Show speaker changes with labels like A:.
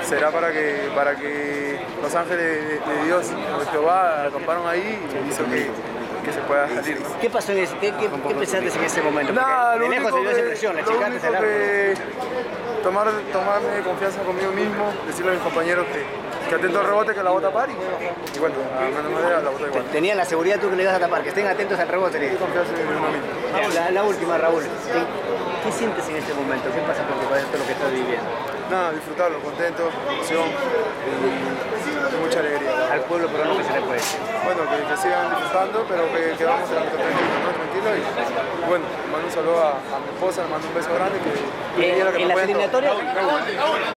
A: será para que los ángeles de Dios, de Jehová, acamparon ahí y hizo que se pueda salir.
B: ¿Qué pasó en ese, qué pensaste en ese momento?
A: Nada,
B: de lejos se dio esa impresión, la chicaste ese largo.
A: Tomarme confianza conmigo mismo, decirle a mis compañeros que atento al rebote, que la voy a tapar y bueno, a menos manera la boté igual.
B: Tenían la seguridad tú que le ibas a tapar, que estén atentos al rebote.
A: Y confianza en uno mismo.
B: La última, Raúl. ¿Qué sientes en este momento? ¿Qué pasa por tu cabeza todo lo que estás viviendo?
A: Nada, disfrutarlo, contento, emoción y mucha alegría.
B: Al pueblo peruano, ¿qué se le puede decir?
A: Bueno, que sigan disfrutando, pero que vamos tranquilos, ¿no? Tranquilo y bueno, le mando un saludo a mi esposa, le mando un beso grande que
B: en las eliminatorias.